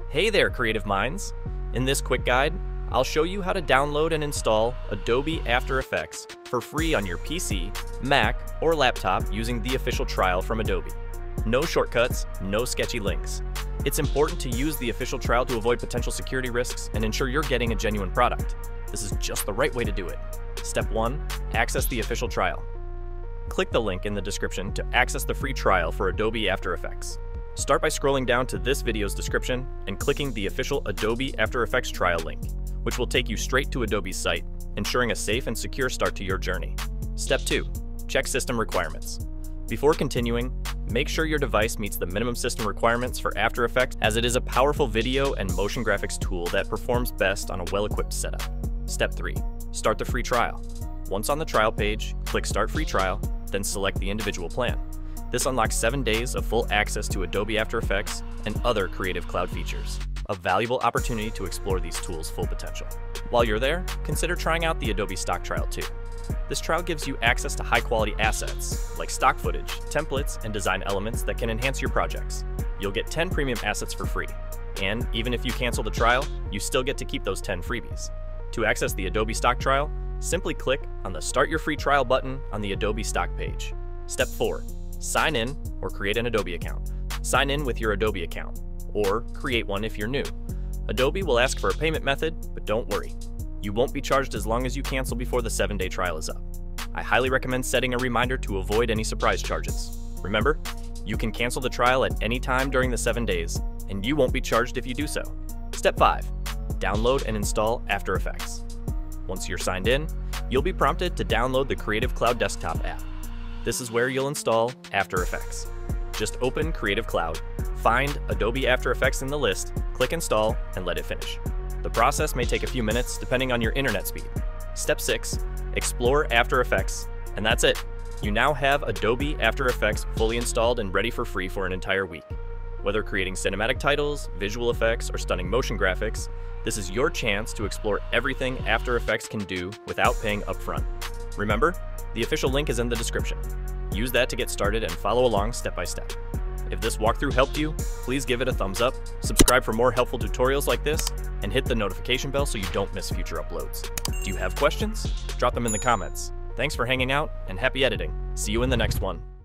Hey there, creative minds! In this quick guide, I'll show you how to download and install Adobe After Effects for free on your PC, Mac, or laptop using the official trial from Adobe. No shortcuts, no sketchy links. It's important to use the official trial to avoid potential security risks and ensure you're getting a genuine product. This is just the right way to do it. Step 1. Access the official trial. Click the link in the description to access the free trial for Adobe After Effects. Start by scrolling down to this video's description and clicking the official Adobe After Effects trial link, which will take you straight to Adobe's site, ensuring a safe and secure start to your journey. Step 2. Check system requirements. Before continuing, make sure your device meets the minimum system requirements for After Effects, as it is a powerful video and motion graphics tool that performs best on a well-equipped setup. Step 3. Start the free trial. Once on the trial page, click Start Free Trial, then select the individual plan. This unlocks 7 days of full access to Adobe After Effects and other Creative Cloud features. A valuable opportunity to explore these tools' full potential. While you're there, consider trying out the Adobe Stock Trial too. This trial gives you access to high-quality assets, like stock footage, templates, and design elements that can enhance your projects. You'll get 10 premium assets for free, and even if you cancel the trial, you still get to keep those 10 freebies. To access the Adobe Stock Trial, simply click on the Start Your Free Trial button on the Adobe Stock page. Step 4. Sign in or create an Adobe account. Sign in with your Adobe account, or create one if you're new. Adobe will ask for a payment method, but don't worry. You won't be charged as long as you cancel before the 7-day trial is up. I highly recommend setting a reminder to avoid any surprise charges. Remember, you can cancel the trial at any time during the 7 days, and you won't be charged if you do so. Step 5. Download and install After Effects. Once you're signed in, you'll be prompted to download the Creative Cloud desktop app. This is where you'll install After Effects. Just open Creative Cloud, find Adobe After Effects in the list, click Install, and let it finish. The process may take a few minutes depending on your internet speed. Step 6. Explore After Effects, and that's it. You now have Adobe After Effects fully installed and ready for free for an entire week. Whether creating cinematic titles, visual effects, or stunning motion graphics, this is your chance to explore everything After Effects can do without paying upfront. Remember, the official link is in the description. Use that to get started and follow along step by step. If this walkthrough helped you, please give it a thumbs up, subscribe for more helpful tutorials like this, and hit the notification bell so you don't miss future uploads. Do you have questions? Drop them in the comments. Thanks for hanging out, and happy editing. See you in the next one.